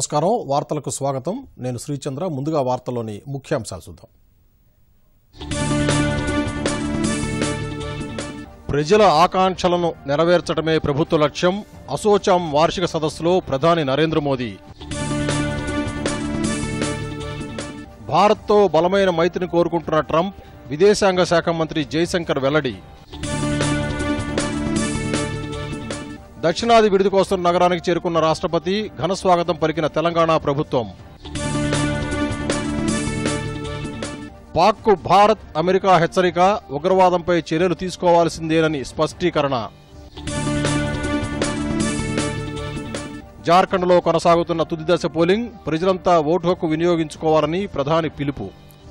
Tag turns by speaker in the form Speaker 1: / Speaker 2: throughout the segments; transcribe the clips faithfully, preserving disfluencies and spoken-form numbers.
Speaker 1: నమస్కారం వార్తలకు స్వాగతం నేను శ్రీచంద్ర ముందుగా వార్తల్లోని ముఖ్యాంశాలు చూద్దాం ప్రజల ఆకాంక్షలను నెరవేర్చడమే ప్రభుత్వ లక్ష్యం అసోచాం వార్షిక సదస్సులో ప్రధాని నరేంద్ర మోదీ భారత్తో బలమైన మైత్రిని కోరుకుంటున్న ట్రంప్ విదేశాంగ శాఖ మంత్రి జైశంకర్ వెల్లడి దక్షిణాది విడిది కోసం నగరానికి చేరుకున్న రాష్ట్రపతి ఘన స్వాగతం పలికిన తెలంగాణ ప్రభుత్వం పాక్కు భారత్ అమెరికా హెచ్చరిక ఉగ్రవాదంపై చర్యలు తీసుకోవాల్సిందేనని స్పష్టీకరణ జార్ఖండ్లో కొనసాగుతున్న తుది దశ పోలింగ్ ప్రజలంతా ఓటు హక్కు వినియోగించుకోవాలని ప్రధాని పిలుపు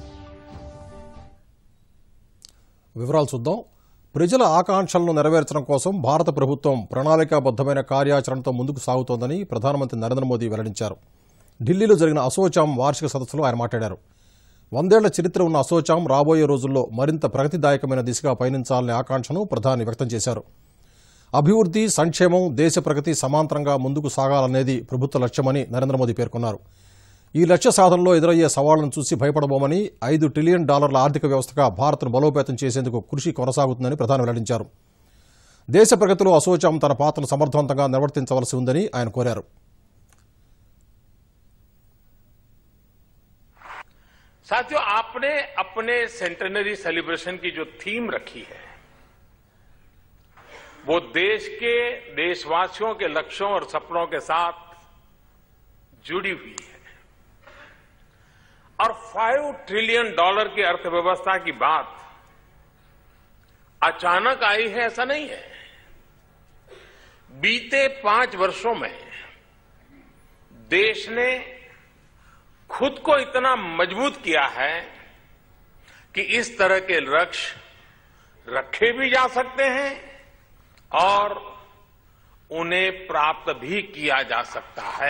Speaker 1: వివరాలు చూద్దాం ప్రజల ఆకాంక్షలను నెరవేర్చడం కోసం భారత ప్రభుత్వం ప్రణాళికాబద్దమైన కార్యాచరణతో ముందుకు సాగుతోందని ప్రధానమంత్రి నరేంద్ర మోదీ వెల్లడించారు ఢిల్లీలో జరిగిన అసోచాం వార్షిక సదస్సులో ఆయన మాట్లాడారు వందేళ్ల చరిత్ర ఉన్న అసోచాం రాబోయే రోజుల్లో మరింత ప్రగతిదాయకమైన దిశగా పయనించాలనే ఆకాంక్షను ప్రధాని వ్యక్తం చేశారు అభివృద్ధి సంక్షేమం దేశ ప్రగతి సమాంతరంగా ముందుకు సాగాలనేది ప్రభుత్వ లక్ష్యమని నరేంద్ర మోదీ పేర్కొన్నారు ఈ లక్ష్య సాధనలో ఎదురయ్యే సవాళ్లను చూసి భయపడబోమని ఐదు ట్రిలియన్ డాలర్ల ఆర్థిక వ్యవస్థగా భారత్ను బలోపేతం చేసేందుకు కృషి కొనసాగుతుందని ప్రధాని వెల్లడించారు దేశ ప్రగతిలో అసోచాం తన పాత్రను సమర్థవంతంగా నిర్వర్తించవలసి ఉందని ఆయన కోరారు
Speaker 2: साथियों आपने अपने सेंटेनरी सेलिब्रेशन की जो थीम रखी है वो देश के देशवासियों के लक्ष्यों और सपनों के साथ जुड़ी हुई है और फाइव ट्रिलियन डॉलर की अर्थव्यवस्था की बात अचानक आई है ऐसा नहीं है बीते पांच वर्षों में देश ने खुद को इतना मजबूत किया है कि इस तरह के लक्ष्य रखे भी जा सकते हैं और उन्हें प्राप्त भी किया जा सकता है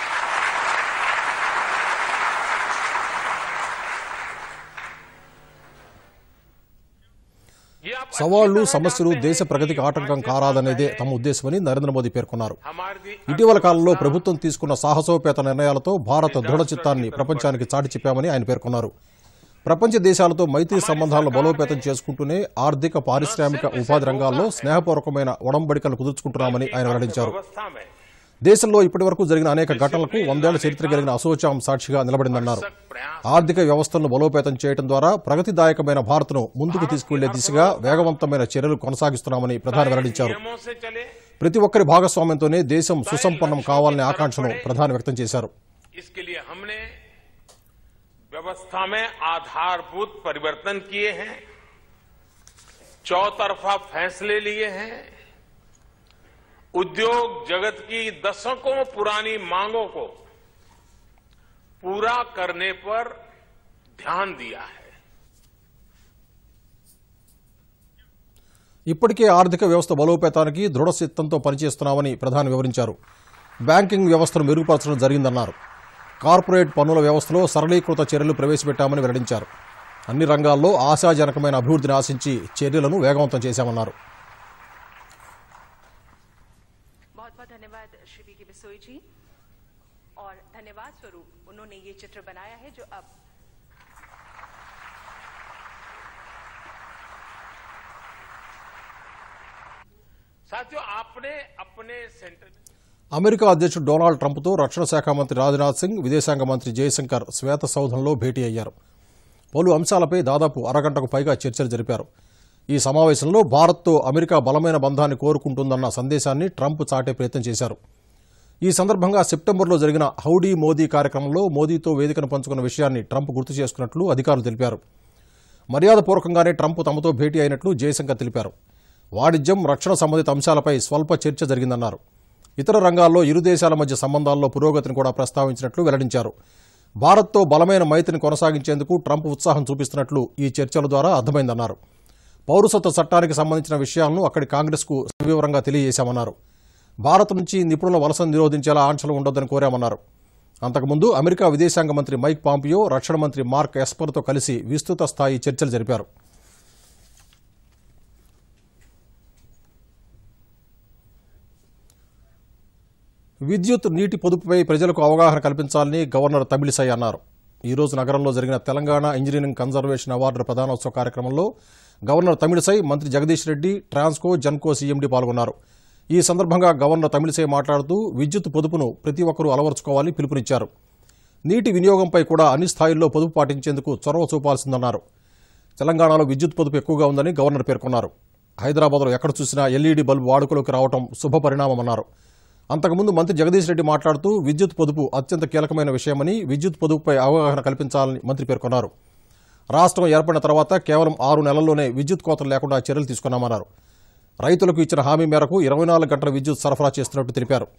Speaker 1: సవాళ్లు సమస్యలు దేశ ప్రగతికి ఆటంకం కారాదనేదే తమ ఉద్దేశమని నరేంద్ర మోదీ పేర్కొన్నారు ఇటీవల కాలంలో ప్రభుత్వం తీసుకున్న సాహసోపేత నిర్ణయాలతో భారత దృఢ చిత్తాన్ని ప్రపంచానికి చాటి చెప్పామని ఆయన పేర్కొన్నారు ప్రపంచ దేశాలతో మైత్రి సంబంధాలను బలోపేతం చేసుకుంటూనే ఆర్థిక పారిశ్రామిక ఉపాధి రంగాల్లో స్నేహపూర్వకమైన ఒడంబడికలు కుదుర్చుకుంటున్నామని ఆయన వెల్లడించారు దేశంలో ఇప్పటివరకు జరిగిన అనేక ఘటనలకు వందేళ్ల చరిత్ర కలిగిన అసోచాం సాక్షిగా నిలబడిందన్నారు ఆర్థిక వ్యవస్థలను బలోపేతం చేయడం ద్వారా ప్రగతిదాయకమైన భారత్ను ముందుకు తీసుకువెళ్లే దిశగా వేగవంతమైన చర్యలు కొనసాగిస్తున్నామని ప్రధాని వెల్లడించారు ప్రతి ఒక్కరి భాగస్వామ్యంతోనే దేశం సుసంపన్నం కావాలనే ఆకాంక్షను ప్రధాని వ్యక్తం చేశారు
Speaker 2: व्यवस्था में आधारभूत परिवर्तन किए हैं चौतरफा फैसले लिए हैं उद्योग जगत की दशकों पुरानी मांगों को पूरा करने पर ध्यान दिया है
Speaker 1: ఇప్పటికే ఆర్థిక వ్యవస్థ బలోపేతానికి దృఢ చిత్తంతో పనిచేస్తున్నామని ప్రధాని వివరించారు బ్యాంకింగ్ వ్యవస్థను మెరుగుపరచడం జరిగిందన్నారు కార్పొరేట్ పన్నుల వ్యవస్థలో సరళీకృత చర్యలు ప్రవేశపెట్టామని వెల్లడించారు అన్ని రంగాల్లో ఆశాజనకమైన అభివృద్ధిని ఆశించి చర్యలను వేగవంతం చేశామన్నారు
Speaker 3: धन्यवाद श्री वी के बिसोई जी और धन्यवाद स्वरूप उन्होंने ये चित्र बनाया है जो अब
Speaker 2: साथियों आपने अपने सेंटर
Speaker 1: అమెరికా అధ్యక్షుడు డొనాల్డ్ ట్రంప్తో రక్షణ శాఖ మంత్రి రాజ్నాథ్ సింగ్ విదేశాంగ మంత్రి జయశంకర్ శ్వేత సౌధంలో భేటీ అయ్యారు పలు అంశాలపై దాదాపు అరగంటకు పైగా చర్చలు జరిపారు ఈ సమావేశంలో భారత్తో అమెరికా బలమైన బంధాన్ని కోరుకుంటుందన్న సందేశాన్ని ట్రంప్ చాటే ప్రయత్నం చేశారు ఈ సందర్భంగా సెప్టెంబర్లో జరిగిన హౌడీ మోదీ కార్యక్రమంలో మోదీతో వేదికను పంచుకున్న విషయాన్ని ట్రంప్ గుర్తు చేసుకున్నట్లు అధికారులు తెలిపారు మర్యాదపూర్వకంగానే ట్రంప్ తమతో భేటీ అయినట్లు జయశంకర్ తెలిపారు వాణిజ్యం రక్షణ సంబంధిత అంశాలపై స్వల్ప చర్చ జరిగిందన్నారు ఇతర రంగాల్లో ఇరు దేశాల మధ్య సంబంధాల్లో పురోగతిని కూడా ప్రస్తావించినట్లు వెల్లడించారు భారత్తో బలమైన మైత్రిని కొనసాగించేందుకు ట్రంప్ ఉత్సాహం చూపిస్తున్నట్లు ఈ చర్చల ద్వారా అర్థమైందన్నారు పౌరసత్వ చట్టానికి సంబంధించిన విషయాలను అక్కడి కాంగ్రెస్కు సవివరంగా తెలియజేశామన్నారు భారత్ నుంచి నిపుణుల వలసను నిరోధించేలా ఆంక్షలు ఉండొద్దని కోరామన్నారు అంతకుముందు అమెరికా విదేశాంగ మంత్రి మైక్ పాంపియో రక్షణ మంత్రి మార్క్ ఎస్పర్తో కలిసి విస్తృత స్థాయి చర్చలు జరిపారు విద్యుత్ నీటి పొదుపుపై ప్రజలకు అవగాహన కల్పించాలని గవర్నర్ తమిళిసై అన్నారు. ఈ రోజు నగరంలో జరిగిన తెలంగాణ ఇంజనీరింగ్ కన్జర్వేషన్ అవార్డుల ప్రదానోత్సవ కార్యక్రమంలో గవర్నర్ తమిళిసై, మంత్రి జగదీష్ రెడ్డి, ట్రాన్స్కో, జన్కో సీఎండీ పాల్గొన్నారు. ఈ సందర్భంగా గవర్నర్ తమిళిసై మాట్లాడుతూ విద్యుత్ పొదుపును ప్రతి ఒక్కరూ అలవర్చుకోవాలని పిలుపునిచ్చారు. నీటి వినియోగంపై కూడా అన్ని స్థాయిల్లో పొదుపు పాటించేందుకు చొరవ చూపాల్సిందన్నారు. తెలంగాణలో విద్యుత్ పొదుపు ఎక్కువగా ఉందని గవర్నర్ పేర్కొన్నారు. హైదరాబాద్లో ఎక్కడ చూసినా ఎల్ఈడీ బల్బు వాడుకలోకి రావడం శుభ పరిణామమన్నారు. అంతకుముందు మంత్రి జగదీష్ రెడ్డి మాట్లాడుతూ విద్యుత్ పొదుపు అత్యంత కీలకమైన విషయమని, విద్యుత్ పొదుపుపై అవగాహన కల్పించాలని మంత్రి పేర్కొన్నారు. రాష్ట్రం ఏర్పడిన తర్వాత కేవలం ఆరు నెలల్లోనే విద్యుత్ కోతలు లేకుండా చర్యలు తీసుకున్నామన్నారు. రైతులకు ఇచ్చిన హామీ మేరకు ఇరవై నాలుగు గంటల విద్యుత్ సరఫరా చేస్తున్నట్టు తెలిపారు.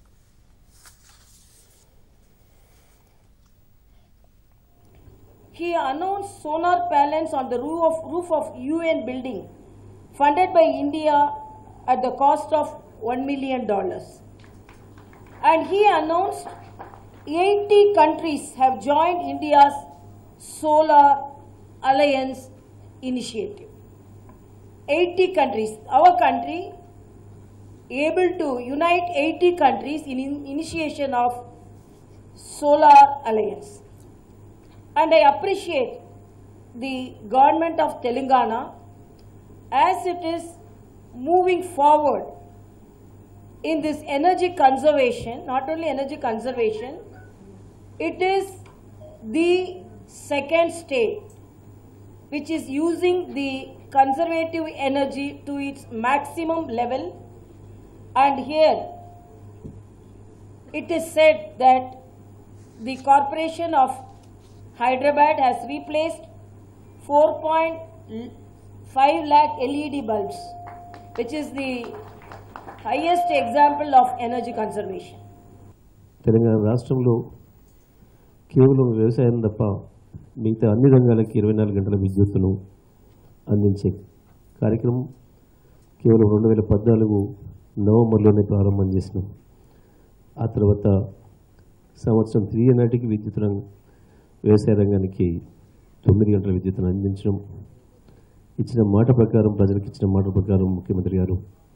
Speaker 4: He announced solar panels on the roof of, roof of U N building funded by India at the cost of one million dollars. And he announced eighty countries have joined India's Solar Alliance initiative. eighty countries, our country able to unite eighty countries in, in initiation of Solar Alliance. And I appreciate the government of Telangana as it is moving forward in this energy conservation. Not only energy conservation, it is the second state which is using the conservative energy to its maximum level, and here it is said that the corporation of Hyderabad has replaced four point five lakh L E D bulbs, which is the highest example of energy conservation.
Speaker 5: Telangana రాష్ట్రంలో కేవలం వ్యవసాయం తప్ప మిగతా అన్ని రంగాలకి ఇరవై నాలుగు గంటల విద్యుత్తును అందించే కార్యక్రమం కేవలం రెండు వేల పద్నాలుగు నవంబర్లోనే ప్రారంభం చేసినాం. ఆ తర్వాత సంవత్సరం తిరిగే నాటికి విద్యుత్ రంగం వ్యవసాయ రంగానికి తొమ్మిది గంటల విద్యుత్తును అందించడం, ఇచ్చిన మాట ప్రకారం, ప్రజలకు ఇచ్చిన మాట ప్రకారం ముఖ్యమంత్రి గారు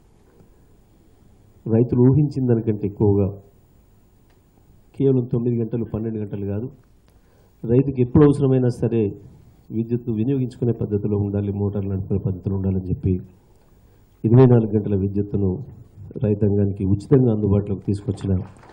Speaker 5: రైతులు ఊహించిన దానికంటే ఎక్కువగా కేవలం తొమ్మిది గంటలు పన్నెండు గంటలు కాదు, రైతుకి ఎప్పుడు అవసరమైనా సరే విద్యుత్తు వినియోగించుకునే పద్ధతిలో ఉండాలి, మోటార్లు నడుపుకునే పద్ధతిలో ఉండాలని చెప్పి ఇరవై నాలుగు గంటల విద్యుత్తును రైతాంగానికి ఉచితంగా అందుబాటులోకి తీసుకొచ్చిన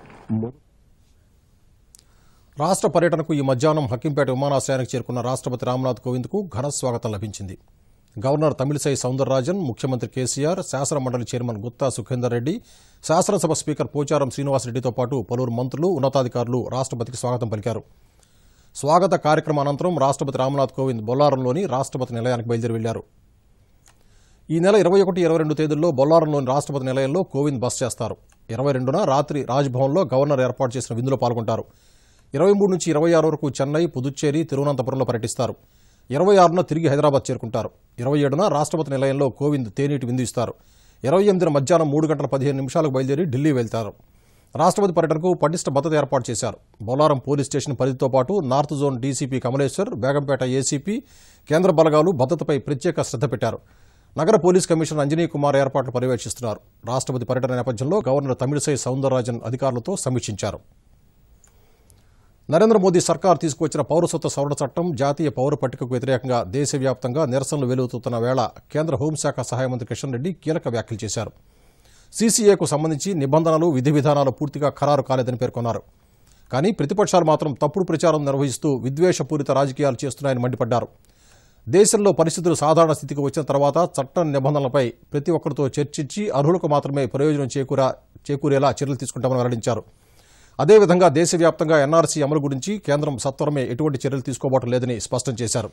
Speaker 1: రాష్ట్ర పర్యటనకు ఈ మధ్యాహ్నం హక్కింపేట విమానాశ్రయానికి చేరుకున్న రాష్ట్రపతి రామ్నాథ్ కోవింద్కు ఘన స్వాగతం లభించింది. గవర్నర్ తమిళిసై సౌందరరాజన్, ముఖ్యమంత్రి కేసీఆర్, శాసన మండలి చైర్మన్ గుత్తా సుఖేందర్ రెడ్డి, శాసనసభ స్పీకర్ పోచారం శ్రీనివాసరెడ్డితో పాటు పలువురు మంత్రులు, ఉన్నతాధికారులు రాష్ట్రపతికి స్వాగతం పలికారు. స్వాగత కార్యక్రమం అనంతరం రాష్ట్రపతి రామ్నాథ్ కోవింద్ బొల్లారంలోని రాష్ట్రపతి నిలయానికి బయలుదేరి వెళ్లారు. ఈ నెల ఇరవై ఒకటి ఇరవై రెండు తేదీల్లో బొల్లారంలోని రాష్ట్రపతి నిలయంలో కోవింద్ బస చేస్తారు. ఇరవై రెండున రాత్రి రాజ్భవన్లో గవర్నర్ ఏర్పాటు చేసిన విందులో పాల్గొంటారు. ఇరవై మూడు నుంచి ఇరవై ఆరు వరకు చెన్నై, పుదుచ్చేరి, తిరువనంతపురంలో పర్యటిస్తారు. ఇరవై ఆరున తిరిగి హైదరాబాద్ చేరుకుంటారు. ఇరవై ఏడున రాష్ట్రపతి నిలయంలో కోవింద్ తేనీటి విందు ఇస్తారు. ఇరవై ఎనిమిదిన మధ్యాహ్నం మూడు గంటల పదిహేను నిమిషాలకు బయలుదేరి ఢిల్లీ వెళ్తారు. రాష్ట్రపతి పర్యటనకు పటిష్ట భద్రత ఏర్పాటు చేశారు. బొల్లారం పోలీస్ స్టేషన్ పరిధితో పాటు north zone DCP Kamaleshwar, Begumpet ACP, కేంద్ర బలగాలు భద్రతపై ప్రత్యేక శ్రద్ధ పెట్టారు. నగర పోలీస్ కమిషనర్ అంజనీ కుమార్ ఏర్పాట్లు పర్యవేక్షిస్తున్నారు. రాష్ట్రపతి పర్యటన నేపథ్యంలో గవర్నర్ తమిళిసై సౌందరరాజన్ అధికారులతో సమీక్షించారు. నరేంద్ర మోదీ సర్కార్ తీసుకువచ్చిన పౌరసత్వ సవరణ చట్టం, జాతీయ పౌర పట్టికకు వ్యతిరేకంగా దేశవ్యాప్తంగా నిరసనలు వెలువెత్తుతున్న వేళ కేంద్ర హోంశాఖ సహాయ మంత్రి కిషన్ రెడ్డి కీలక వ్యాఖ్యలు చేశారు. సీసీఏకు సంబంధించి నిబంధనలు, విధి విధానాలు పూర్తిగా ఖరారు కాలేదని పేర్కొన్నారు. కానీ ప్రతిపక్షాలు మాత్రం తప్పుడు ప్రచారం నిర్వహిస్తూ విద్వేషపూరిత రాజకీయాలు చేస్తున్నాయని మండిపడ్డారు. దేశంలో పరిస్థితులు సాధారణ స్థితికి వచ్చిన తర్వాత చట్టం నిబంధనలపై ప్రతి ఒక్కరితో చర్చించి అర్హులకు మాత్రమే ప్రయోజనం చేకూరా చేకూరేలా చర్యలు తీసుకుంటామని వెల్లడించారు. అదేవిధంగా దేశవ్యాప్తంగా ఎన్ఆర్సీ అమలు గురించి కేంద్రం సత్వరమే ఎటువంటి చర్యలు తీసుకోవటం లేదని స్పష్టం చేశారు.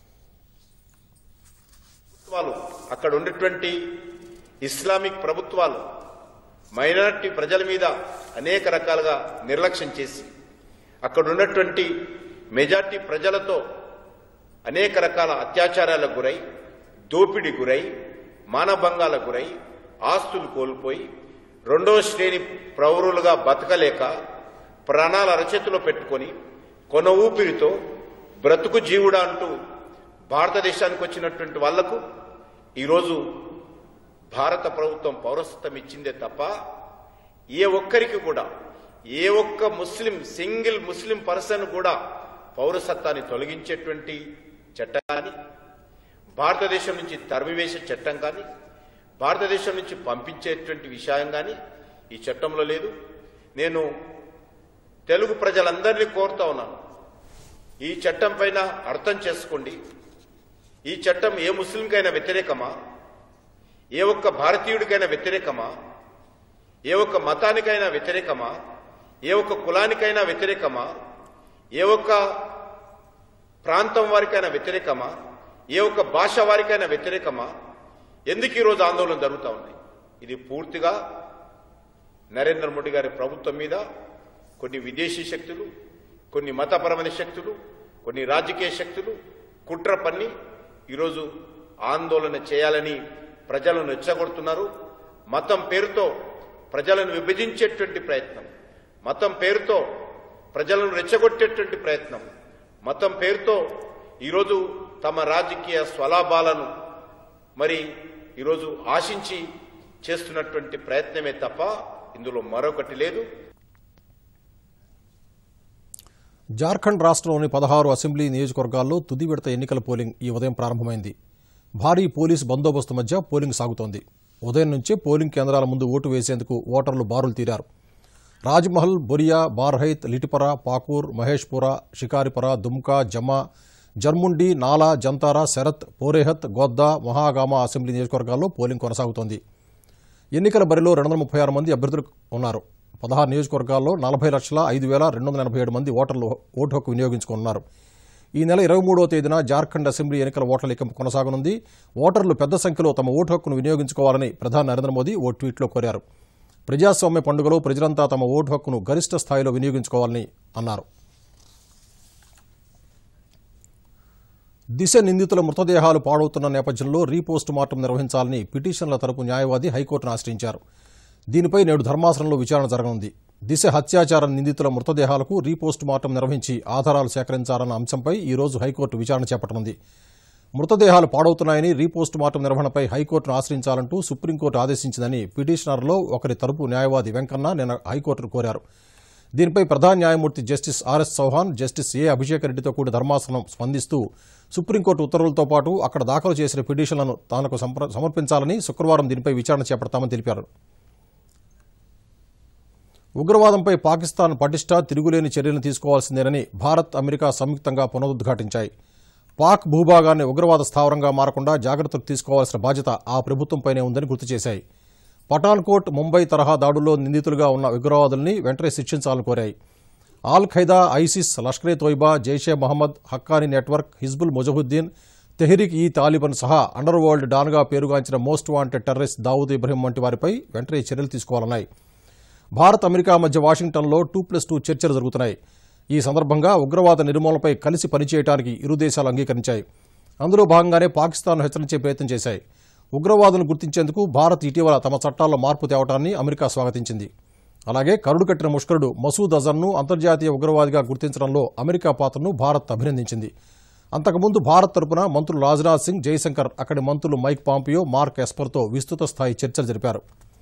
Speaker 6: అక్కడ ఉన్నటువంటి ఇస్లామిక్ ప్రభుత్వాలు మైనారిటీ ప్రజల మీద అనేక రకాలుగా నిర్లక్ష్యం చేసి అక్కడ ఉన్నటువంటి మెజార్టీ ప్రజలతో అనేక రకాల అత్యాచారాలకు గురై, దోపిడీ గురై, మానభంగాలకు గురై, ఆస్తులు కోల్పోయి రెండవ శ్రేణి పౌరులుగా బతకలేక ప్రాణాల అరచేతిలో పెట్టుకొని కొన ఊపిరితో బ్రతుకు జీవుడా అంటూ భారతదేశానికి వచ్చినటువంటి వాళ్లకు ఈరోజు భారత ప్రభుత్వం పౌరసత్వం ఇచ్చిందే తప్ప ఏ ఒక్కరికి కూడా ఏ ఒక్క ముస్లిం సింగిల్ ముస్లిం పర్సన్ కూడా పౌరసత్వాన్ని తొలగించేటువంటి చట్టం కానీ, భారతదేశం నుంచి తరిమివేసే చట్టం కానీ, భారతదేశం నుంచి పంపించేటువంటి విషయం కానీ ఈ చట్టంలో లేదు. నేను తెలుగు ప్రజలందరినీ కోరుతా ఉన్నాను, ఈ చట్టం పైన అర్థం చేసుకోండి. ఈ చట్టం ఏ ముస్లింకైనా వ్యతిరేకమా, ఏ ఒక్క భారతీయుడికైనా వ్యతిరేకమా, ఏ ఒక్క మతానికైనా వ్యతిరేకమా, ఏ ఒక్క కులానికైనా వ్యతిరేకమా, ఏ ఒక్క ప్రాంతం వారికైనా వ్యతిరేకమా, ఏ ఒక్క భాష వారికైనా వ్యతిరేకమా? ఎందుకు ఈరోజు ఆందోళన జరుగుతూ ఉన్నాయి? ఇది పూర్తిగా నరేంద్ర మోడీ గారి ప్రభుత్వం మీద కొన్ని విదేశీ శక్తులు, కొన్ని మతపరమైన శక్తులు, కొన్ని రాజకీయ శక్తులు కుట్ర పన్ని ఈరోజు ఆందోళన చేయాలని ప్రజలను రెచ్చగొడుతున్నారు. మతం పేరుతో ప్రజలను విభజించేటువంటి ప్రయత్నం, మతం పేరుతో ప్రజలను రెచ్చగొట్టేటువంటి ప్రయత్నం, మతం పేరుతో ఈరోజు తమ రాజకీయ స్వలాభాలను మరి ఈరోజు ఆశించి చేస్తున్నటువంటి ప్రయత్నమే తప్ప ఇందులో మరొకటి లేదు.
Speaker 1: జార్ఖండ్ రాష్ట్రంలోని పదహారు అసెంబ్లీ నియోజకవర్గాల్లో తుది విడత ఎన్నికల పోలింగ్ ఈ ఉదయం ప్రారంభమైంది. భారీ పోలీసు బందోబస్తు మధ్య పోలింగ్ సాగుతోంది. ఉదయం నుంచే పోలింగ్ కేంద్రాల ముందు ఓటు వేసేందుకు ఓటర్లు బారులు తీరారు. రాజ్మహల్, బొరియా, బార్హైత్, లిటిపరా, పాకూర్, మహేష్పురా, షికారిపురా, దుమ్కా, జమా, జర్ముండి, నాలా, జంతారా, శరత్, పోరేహత్, గోద్దా, మహాగామా అసెంబ్లీ నియోజకవర్గాల్లో పోలింగ్ కొనసాగుతోంది. ఎన్నికల బరిలో రెండు వందల ముప్పై ఆరు మంది అభ్యర్థులు ఉన్నారు. పదహారు నియోజకవర్గాల్లో నలభై లక్షల ఐదు వేల రెండు వందల ఎనభై ఏడు మంది ఓటర్లు ఓటు హక్కు వినియోగించుకున్నారు. ఈ నెల ఇరవై మూడవ తేదీన జార్ఖండ్ అసెంబ్లీ ఎన్నికల ఓట్ల లెక్కింపు కొనసాగనుంది. ఓటర్లు పెద్ద సంఖ్యలో తమ ఓటు హక్కును వినియోగించుకోవాలని ప్రధాని నరేంద్ర మోదీ ఓ ట్వీట్లో కోరారు. ప్రజాస్వామ్య పండుగలో ప్రజలంతా తమ ఓటు హక్కును గరిష్ట స్థాయిలో వినియోగించుకోవాలని అన్నారు. దిశ నిందితుల మృతదేహాలు పాడవుతున్న నేపథ్యంలో రీపోస్టు మార్టం నిర్వహించాలని పిటిషన్ల తరపు న్యాయవాది హైకోర్టును ఆశ్రయించారు. దీనిపై నేడు ధర్మాసనంలో విచారణ జరగనుంది. దిశ హత్యాచార నిందితుల మృతదేహాలకు రీపోస్టు మార్టం నిర్వహించి ఆధారాలు సేకరించాలన్న అంశంపై ఈ రోజు హైకోర్టు విచారణ చేపట్టనుంది. మృతదేహాలు పాడవుతున్నాయని రీపోస్టు మార్టం నిర్వహణపై హైకోర్టును ఆశ్రయించాలంటూ సుప్రీంకోర్టు ఆదేశించిందని పిటిషనర్లో ఒకరి తరపు న్యాయవాది వెంకన్న నిన్న హైకోర్టును కోరారు. దీనిపై ప్రధాన న్యాయమూర్తి justice RS Chauhan, justice A Abhishek రెడ్డితో కూడిన ధర్మాసనం స్పందిస్తూ సుప్రీంకోర్టు ఉత్తర్వులతో పాటు అక్కడ దాఖలు చేసిన పిటిషన్లను తానకు సమర్పించాలని శుక్రవారం దీనిపై విచారణ చేపడతామని తెలిపారు. ఉగ్రవాదంపై పాకిస్తాన్ పటిష్ట, తిరుగులేని చర్యలను తీసుకోవాల్సిందేనని భారత్, అమెరికా సంయుక్తంగా పునరుద్ఘాటించాయి. పాక్ భూభాగాన్ని ఉగ్రవాద స్థావరంగా మారకుండా జాగ్రత్తలు తీసుకోవాల్సిన బాధ్యత ఆ ప్రభుత్వంపైనే ఉందని గుర్తు చేశాయి. పఠాన్కోట్, ముంబై తరహా దాడుల్లో నిందితులుగా ఉన్న ఉగ్రవాదుల్ని వెంటనే శిక్షించాలని కోరాయి. Al Qaeda, ISIS, Lashkar e Taiba, Jaish e Mohammed, Haqqani network, Hizbul Mujahideen, Tehreek e Taliban సహా అండర్ వరల్డ్ డాన్గా పేరుగాంచిన most wanted terrorist Dawood Ibrahim వంటి వారిపై వెంటనే చర్యలు తీసుకోవాలన్నాయి. భారత్, అమెరికా మధ్య వాషింగ్టన్లో టూ ప్లస్ టూ చర్చలు జరుగుతున్నాయి. ఈ సందర్భంగా ఉగ్రవాద నిర్మూలనపై కలిసి పనిచేయడానికి ఇరు దేశాలు అంగీకరించాయి. అందులో భాగంగానే పాకిస్తాన్ను హెచ్చరించే ప్రయత్నం చేశాయి. ఉగ్రవాదులను గుర్తించేందుకు భారత్ ఇటీవల తమ చట్టాల్లో మార్పు తేవటాన్ని అమెరికా స్వాగతించింది. అలాగే కరుడు కట్టిన ముష్కరుడు మసూద్ అజర్ను అంతర్జాతీయ ఉగ్రవాదిగా గుర్తించడంలో అమెరికా పాత్రను భారత్ అభినందించింది. అంతకుముందు భారత్ తరపున మంత్రులు రాజ్నాథ్ సింగ్, జైశంకర్, అక్కడి మంత్రులు మైక్ పాంపియో, మార్క్ ఎస్పర్తో విస్తృత స్థాయి చర్చలు జరిపారు.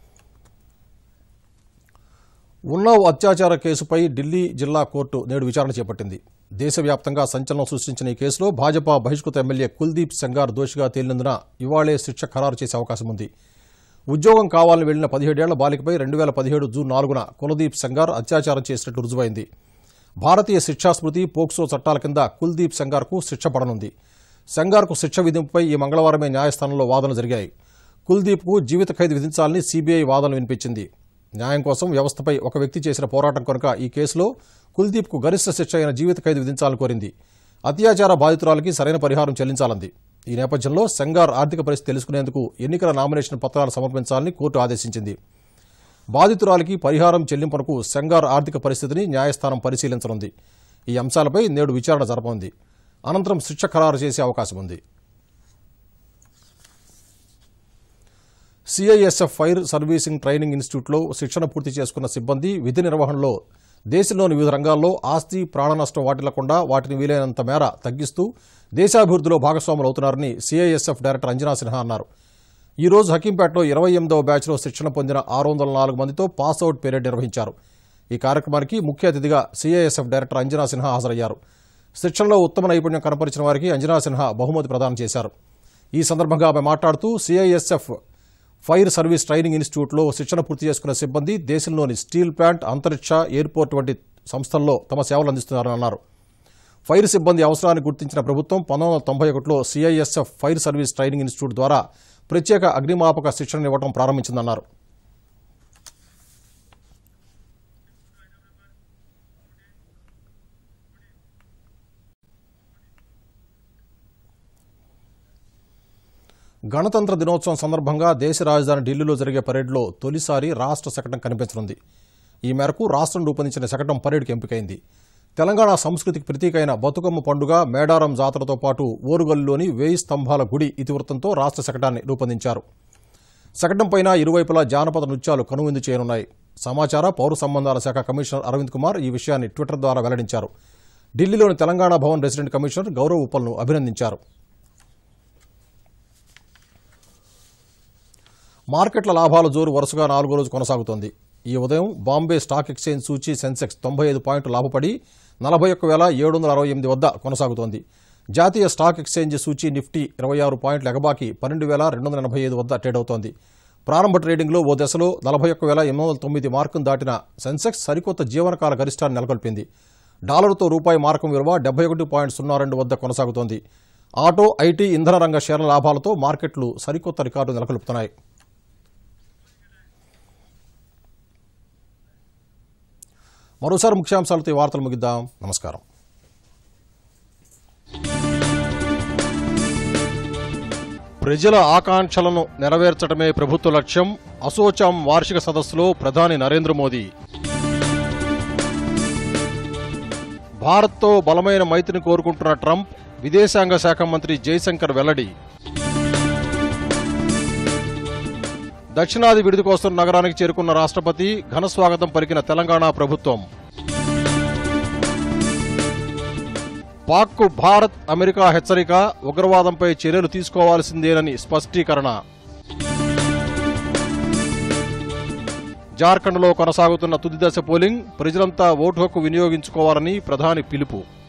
Speaker 1: ఉన్నావ్ అత్యాచార కేసుపై ఢిల్లీ జిల్లా కోర్టు నేడు విచారణ చేపట్టింది. దేశవ్యాప్తంగా సంచలనం సృష్టించిన ఈ కేసులో భాజపా బహిష్కృత ఎమ్మెల్యే కుల్దీప్ సెంగార్ దోషిగా తేలినందున ఇవాళే శిక్ష ఖరారు చేసే అవకాశం ఉంది. ఉద్యోగం కావాలని వెళ్లిన పదిహేడేళ్ల బాలికపై రెండు వేల పదిహేడు జూన్ నాలుగున కుల్దీప్ సెంగార్ అత్యాచారం చేసినట్టు రుజువైంది. భారతీయ శిక్షా స్మృతి, పోక్సో చట్టాల కింద కుల్దీప్ సెంగార్కు శిక్ష పడనుంది. సెంగార్కు శిక్ష విధింపుపై ఈ మంగళవారమే న్యాయస్థానంలో వాదనలు జరిగాయి. కుల్దీప్కు జీవిత ఖైదు విధించాలని సీబీఐ వాదనలు వినిపించింది. న్యాయం కోసం వ్యవస్థపై ఒక వ్యక్తి చేసిన పోరాటం కనుక ఈ కేసులో కుల్దీప్కు గరిష్ట శిక్ష అయిన జీవిత ఖైదు విధించాలని కోరింది. అత్యాచార బాధితురాలకి సరైన పరిహారం చెల్లించాలంది. ఈ నేపథ్యంలో సెంగార్ ఆర్థిక పరిస్థితి తెలుసుకునేందుకు ఎన్నికల నామినేషన్ పత్రాలు సమర్పించాలని కోర్టు ఆదేశించింది. బాధితురాలికి పరిహారం చెల్లింపునకు సెంగార్ ఆర్థిక పరిస్థితిని న్యాయస్థానం పరిశీలించనుంది. ఈ అంశాలపై నేడు విచారణ జరపనుంది. అనంతరం శిక్ష ఖరారు చేసే అవకాశం ఉంది. సిఐఎస్ఎఫ్ ఫైర్ సర్వీసింగ్ ట్రైనింగ్ ఇన్స్టిట్యూట్లో శిక్షణ పూర్తి చేసుకున్న సిబ్బంది విధి నిర్వహణలో దేశంలోని వివిధ రంగాల్లో ఆస్తి, ప్రాణ నష్టం వాటిల్లకుండా వాటిని వీలైనంత మేర తగ్గిస్తూ దేశాభివృద్ధిలో భాగస్వాములు అవుతున్నారని సిఐఎస్ఎఫ్ డైరెక్టర్ అంజనా సిన్హా అన్నారు. ఈ రోజు హకీంపేటలో ఇరవై ఎనిమిదవ బ్యాచ్లో శిక్షణ పొందిన ఆరు వందల నాలుగు మందితో పాస్అవుట్ పీరియడ్ నిర్వహించారు. ఈ కార్యక్రమానికి ముఖ్య అతిథిగా సీఐఎస్ఎఫ్ డైరెక్టర్ అంజనా సిన్హా హాజరయ్యారు. శిక్షణలో ఉత్తమ నైపుణ్యం కనపరిచిన వారికి అంజనా సిన్హా బహుమతి ప్రదానం చేశారు. ఈ సందర్భంగా ఆమె మాట్లాడుతూ సీఐఎస్ఎఫ్ ఫైర్ సర్వీస్ ట్రైనింగ్ ఇన్స్టిట్యూట్లో శిక్షణ పూర్తి చేసుకున్న సిబ్బంది దేశంలోని స్టీల్ ప్లాంట్, అంతరిక్ష, ఎయిర్పోర్ట్ వంటి సంస్థల్లో తమ సేవలు అందిస్తున్నారని అన్నారు. ఫైర్ సిబ్బంది అవసరాన్ని గుర్తించిన ప్రభుత్వం పంతొమ్మిది వందల తొంభై ఒకటిలో CISF fire service training institute ద్వారా ప్రత్యేక అగ్నిమాపక శిక్షణ ఇవ్వడం ప్రారంభించిందన్నారు. గణతంత్ర దినోత్సవం సందర్భంగా దేశ రాజధాని ఢిల్లీలో జరిగే పరేడ్లో తొలిసారి రాష్ట్ర శకటం కనిపించనుంది. ఈ మేరకు రాష్ట్రం రూపొందించిన శకటం పరేడ్కి ఎంపికైంది. తెలంగాణ సంస్కృతికి ప్రతీకైన బతుకమ్మ పండుగ, మేడారం జాతరతో పాటు ఓరుగల్లులోని వేయి స్తంభాల గుడి ఇతివృత్తంతో రాష్ట్ర శకటాన్ని రూపొందించారు. శకటం పైన ఇరువైపులా జానపద నృత్యాలు కనువిందు చేయనున్నాయి. సమాచార పౌర సంబంధాల శాఖ కమిషనర్ అరవింద్ కుమార్ ఈ విషయాన్ని ట్విట్టర్ ద్వారా వెల్లడించారు. ఢిల్లీలోని తెలంగాణ భవన్ రెసిడెంట్ కమిషనర్ గౌరవ్ ఉప్పల్ను అభినందించారు. మార్కెట్ల లాభాల జోరు వరుసగా నాలుగో రోజు కొనసాగుతోంది. ఈ ఉదయం బాంబే స్టాక్ ఎక్స్చేంజ్ సూచీ సెన్సెక్స్ తొంభై ఐదు పాయింట్లు లాభపడి నలభై ఒక్క వేల ఏడు వందల అరవై ఎనిమిది వద్ద కొనసాగుతోంది. జాతీయ స్టాక్ ఎక్స్చేంజ్ సూచీ నిఫ్టీ ఇరవై ఆరు పాయింట్లు ఎగబాకి పన్నెండు వేల రెండు వందల ఎనభై ఐదు వద్ద ట్రేడ్ అవుతోంది. ప్రారంభ ట్రేడింగ్లో ఓ దశలో నలభై ఒక్క వేల ఎనిమిది వందల తొమ్మిది మార్కును దాటిన సెన్సెక్స్ సరికొత్త జీవనకాల గరిష్టాన్ని నెలకొల్పింది. డాలర్తో రూపాయి మార్కం విలువ డెబ్బై ఒకటి పాయింట్ సున్నా రెండు వద్ద కొనసాగుతోంది. ఆటో, ఐటీ, ఇంధన రంగ షేర్ల లాభాలతో మార్కెట్లు సరికొత్త రికార్డు నెలకొల్పుతున్నాయి. మరోసారి ముఖ్యాంశాలతో ఈ వార్తలు ముగిద్దాం. నమస్కారం. ప్రజల ఆకాంక్షలను నెరవేర్చడమే ప్రభుత్వ లక్ష్యం. అసోచాం వార్షిక సదస్సులో ప్రధాని నరేంద్ర మోదీ. భారత్తో బలమైన మైత్రిని కోరుకుంటున్న ట్రంప్, విదేశాంగ శాఖ మంత్రి జైశంకర్ వెల్లడి. దక్షిణాది విడిది కోసం నగరానికి చేరుకున్న రాష్ట్రపతి, ఘన స్వాగతం పలికిన తెలంగాణ ప్రభుత్వం. పాక్కు భారత్, అమెరికా హెచ్చరిక, ఉగ్రవాదంపై చర్యలు తీసుకోవాల్సిందేనని స్పష్టీకరణ. జార్ఖండ్లో కొనసాగుతున్న తుది దశ పోలింగ్, ప్రజలంతా ఓటు హక్కు వినియోగించుకోవాలని ప్రధాని పిలుపు.